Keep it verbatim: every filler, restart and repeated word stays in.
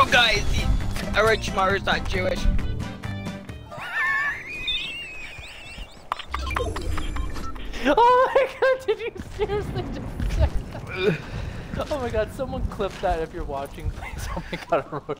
guys, Orochimaru's not Jewish. Oh my god, did you seriously just say that? Oh my god, someone clip that if you're watching, please. Oh my god, Orochimaru.